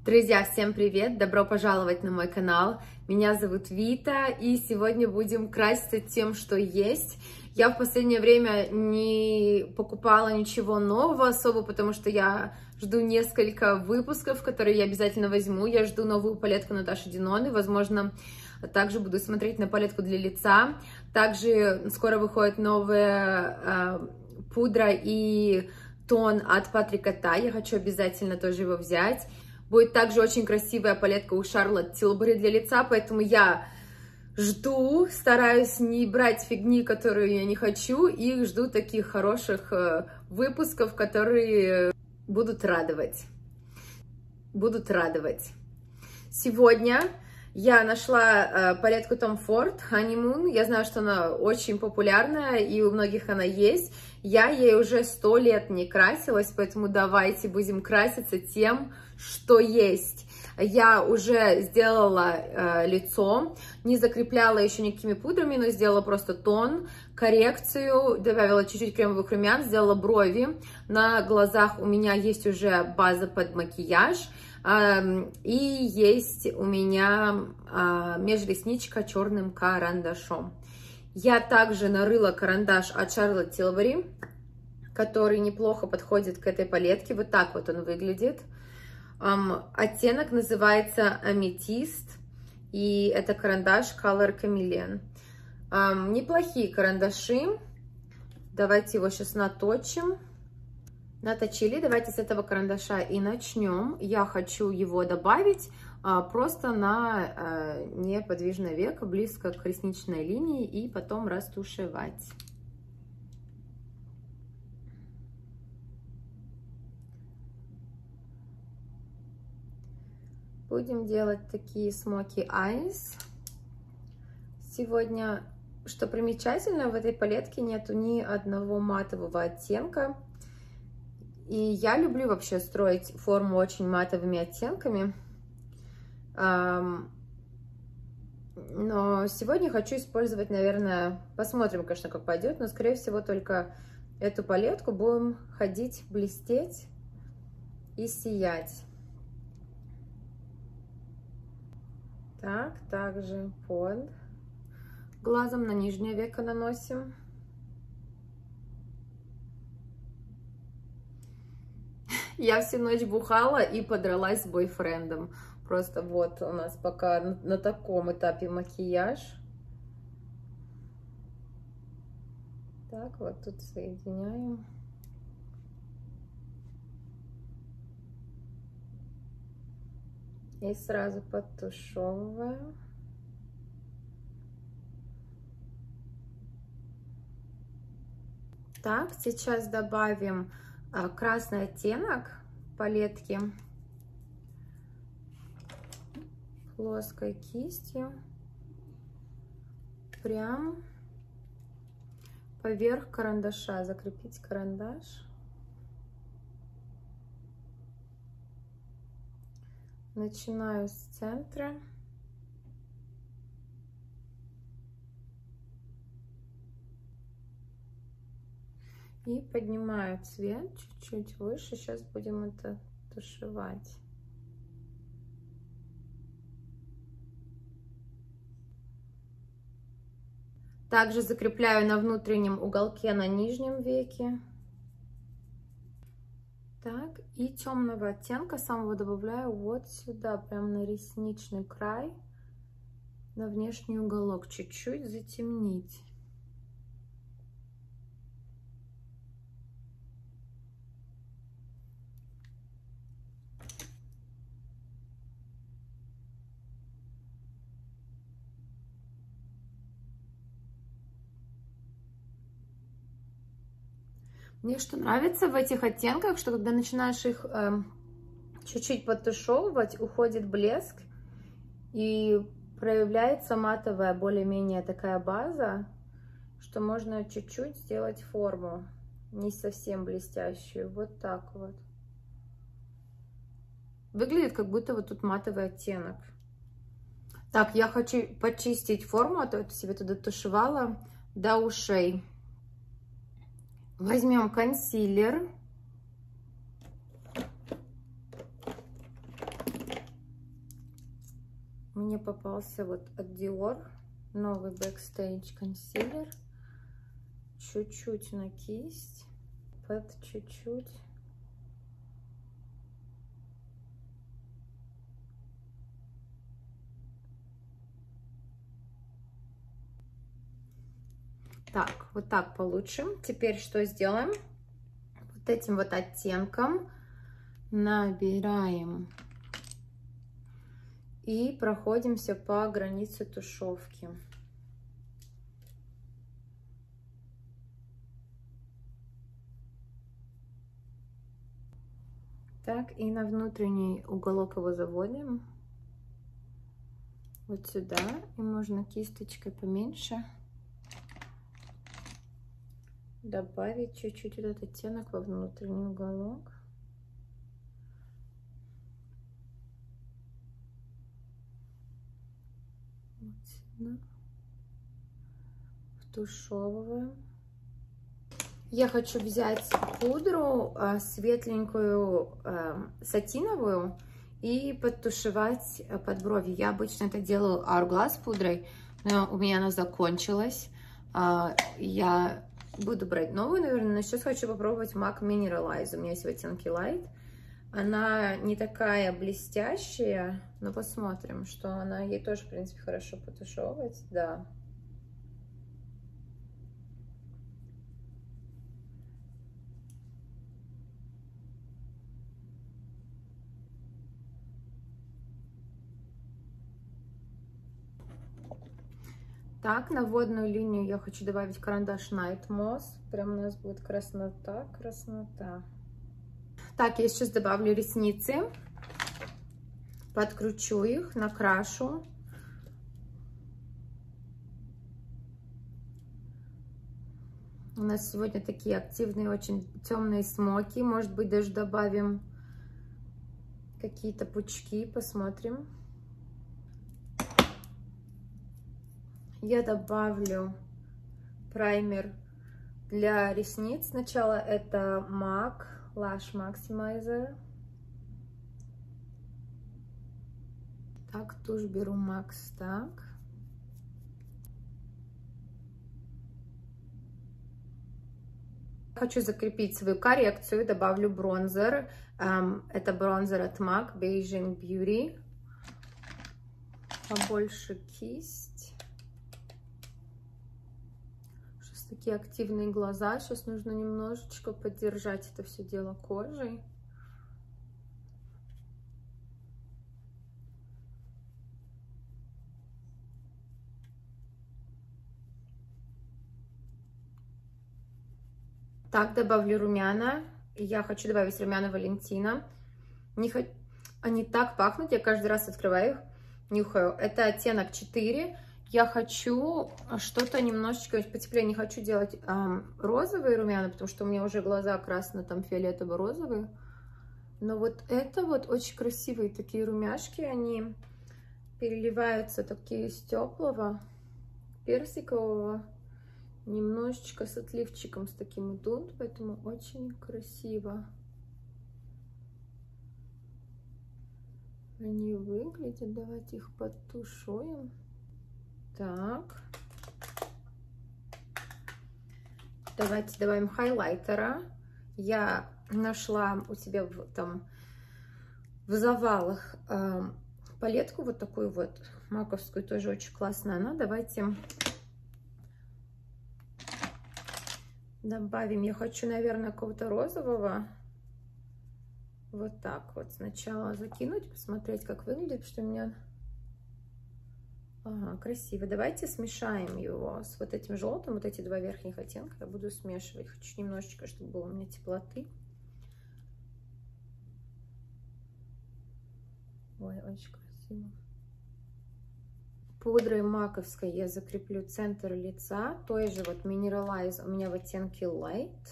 Друзья, всем привет! Добро пожаловать на мой канал. Меня зовут Вита, и сегодня будем краситься тем, что есть. Я в последнее время не покупала ничего нового особо, потому что я жду несколько выпусков, которые я обязательно возьму. Я жду новую палетку Наташи Деноны, возможно, также буду смотреть на палетку для лица. Также скоро выходит новая пудра и тон от Патрика Та. Я хочу обязательно тоже его взять. Будет также очень красивая палетка у Charlotte Tilbury для лица, поэтому я жду, стараюсь не брать фигни, которую я не хочу, и жду таких хороших выпусков, которые будут радовать. Сегодня я нашла палетку Tom Ford Honeymoon. Я знаю, что она очень популярная, и у многих она есть. Я ей уже 100 лет не красилась, поэтому давайте будем краситься тем, что есть. Я уже сделала лицо, не закрепляла еще никакими пудрами, но сделала просто тон, коррекцию, добавила чуть-чуть кремовых румян, сделала брови. На глазах у меня есть уже база под макияж. И есть у меня межресничка черным карандашом. Я также нарыла карандаш от Charlotte Tilbury, который неплохо подходит к этой палетке. Вот так вот он выглядит. Оттенок называется Аметист, и это карандаш Color Chameleon. Неплохие карандаши. Давайте его сейчас наточим. Наточили, давайте с этого карандаша и начнем. Я хочу его добавить просто на неподвижное веко, близко к ресничной линии, и потом растушевать. Будем делать такие smoky eyes. Сегодня, что примечательно, в этой палетке нету ни одного матового оттенка. И я люблю вообще строить форму очень матовыми оттенками. Но сегодня хочу использовать, наверное, посмотрим, конечно, как пойдет, но, скорее всего, только эту палетку. Будем ходить, блестеть и сиять. Так, также под глазом на нижнее веко наносим. Я всю ночь бухала и подралась с бойфрендом. Просто вот у нас пока на таком этапе макияж. Так, вот тут соединяем. И сразу подтушевываю. Так, сейчас добавим красный оттенок палетки плоской кистью прям поверх карандаша. Закрепить карандаш. Начинаю с центра. И поднимаю цвет чуть-чуть выше. Сейчас будем это тушевать. Также закрепляю на внутреннем уголке, на нижнем веке. Так, и темного оттенка самого добавляю вот сюда, прям на ресничный край, на внешний уголок, чуть-чуть затемнить. Мне что нравится в этих оттенках, что когда начинаешь их чуть-чуть подтушевывать, уходит блеск и проявляется матовая, более-менее такая база, что можно чуть-чуть сделать форму, не совсем блестящую. Вот так вот. Выглядит, как будто вот тут матовый оттенок. Так, я хочу почистить форму, а то это себе туда тушевала до ушей. Возьмем консилер Мне попался вот от Dior новый Backstage консилер. Чуть-чуть на кисть, под чуть-чуть. Так, вот так получше. Теперь что сделаем? Вот этим вот оттенком набираем и проходимся по границе тушевки. Так, и на внутренний уголок его заводим. Вот сюда. И можно кисточкой поменьше добавить чуть-чуть этот оттенок во внутренний уголок. Вот сюда. Втушевываем. Я хочу взять пудру светленькую, сатиновую, и подтушевать под брови. Я обычно это делаю Hourglass пудрой, но у меня она закончилась. Я буду брать новую, наверное, но сейчас хочу попробовать MAC Mineralize. У меня есть в оттенке Light. Она не такая блестящая, но посмотрим, что она ей тоже, в принципе, хорошо потушевывать. Да. Так, на водную линию я хочу добавить карандаш Night Moss. Прям у нас будет краснота, краснота. Так, я сейчас добавлю ресницы. Подкручу их, накрашу. У нас сегодня такие активные, очень темные смоки. Может быть, даже добавим какие-то пучки, посмотрим. Я добавлю праймер для ресниц. Сначала это MAC Lash Maximizer. Так, тушь беру MAC Stack. Хочу закрепить свою коррекцию. Добавлю бронзер. Это бронзер от MAC Beijing Beauty. Побольше кисть. Такие активные глаза. Сейчас нужно немножечко поддержать это все дело кожей. Так, добавлю румяна. Я хочу добавить румяна Валентина. Они так пахнут, я каждый раз открываю их, нюхаю. Это оттенок 4. Я хочу что-то немножечко потеплее. Не хочу делать розовые румяна, потому что у меня уже глаза красно, там фиолетово-розовые. Но вот это вот очень красивые такие румяшки. Они переливаются такие из теплого, персикового. Немножечко с отливчиком с таким идут, поэтому очень красиво они выглядят. Давайте их подтушуем. Так, давайте добавим хайлайтера. Я нашла у себя в завалах палетку вот такую вот маковскую, тоже очень классная она. Давайте добавим. Я хочу, наверное, какого-то розового. Вот так вот сначала закинуть, посмотреть, как выглядит, что у меня... Ага, красиво. Давайте смешаем его с вот этим желтым, вот эти два верхних оттенка. Я буду смешивать. Хочу немножечко, чтобы было у меня теплоты. Ой, очень красиво. Пудрой маковской я закреплю центр лица. Той же вот Mineralize у меня в оттенке Light.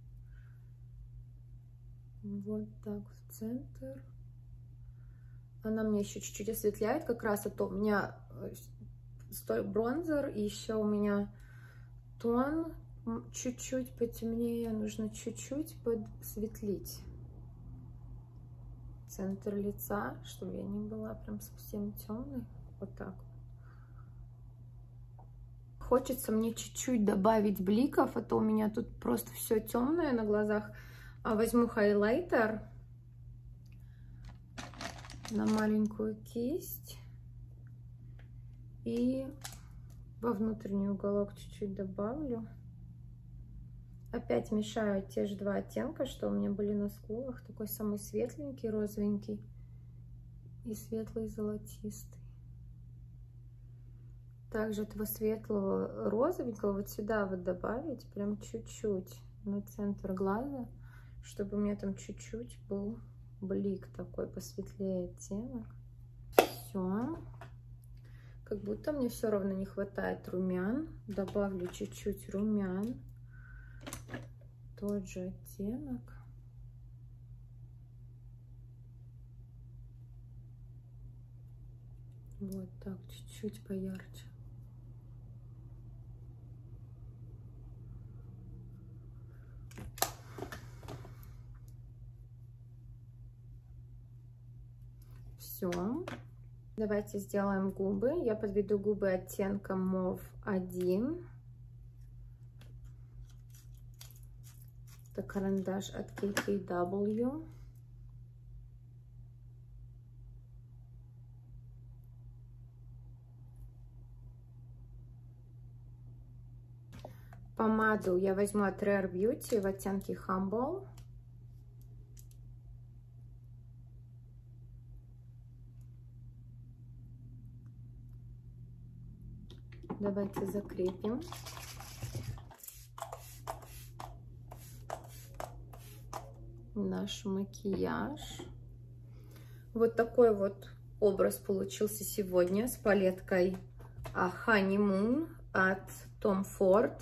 Вот так в центр. Она мне еще чуть-чуть осветляет, как раз это у меня бронзер, и еще у меня тон чуть-чуть потемнее, нужно чуть-чуть подсветлить центр лица, чтобы я не была прям совсем темной. Вот так. Хочется мне чуть-чуть добавить бликов, а то у меня тут просто все темное на глазах. Возьму хайлайтер на маленькую кисть и во внутренний уголок чуть-чуть добавлю. Опять мешаю те же два оттенка, что у меня были на скулах. Такой самый светленький, розовенький и светлый золотистый. Также этого светлого розовенького вот сюда вот добавить, прям чуть-чуть на центр глаза, чтобы у меня там чуть-чуть был блик такой, посветлее оттенок. Все. Как будто мне все равно не хватает румян. Добавлю чуть-чуть румян. Тот же оттенок. Вот так, чуть-чуть поярче. Все. Давайте сделаем губы. Я подведу губы оттенком Мauve 1. Это карандаш от KKW. Помаду я возьму от Rare Beauty в оттенке Humble. Давайте закрепим. Наш макияж. Вот такой вот образ получился сегодня с палеткой Honeymoon от Tom Ford.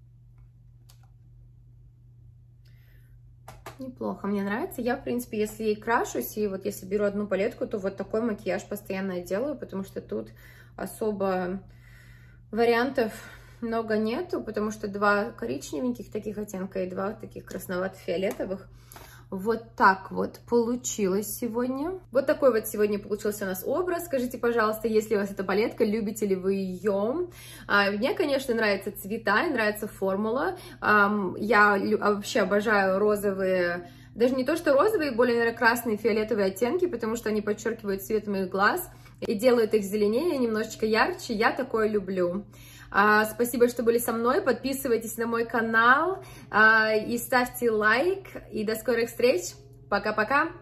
Неплохо, мне нравится. Я, в принципе, если ей крашусь, и вот если беру одну палетку, то вот такой макияж постоянно делаю, потому что тут особо вариантов много нету, потому что два коричневеньких таких оттенка и два таких красновато-фиолетовых. Вот так вот получилось сегодня. Вот такой вот сегодня получился у нас образ. Скажите, пожалуйста, если у вас эта палетка, любите ли вы ее? Мне, конечно, нравятся цвета, нравится формула. Я вообще обожаю розовые, даже не то что розовые, более, наверное, красные, фиолетовые оттенки, потому что они подчеркивают цвет моих глаз и делают их зеленее, немножечко ярче. Я такое люблю. Спасибо, что были со мной. Подписывайтесь на мой канал и ставьте лайк. И до скорых встреч. Пока-пока.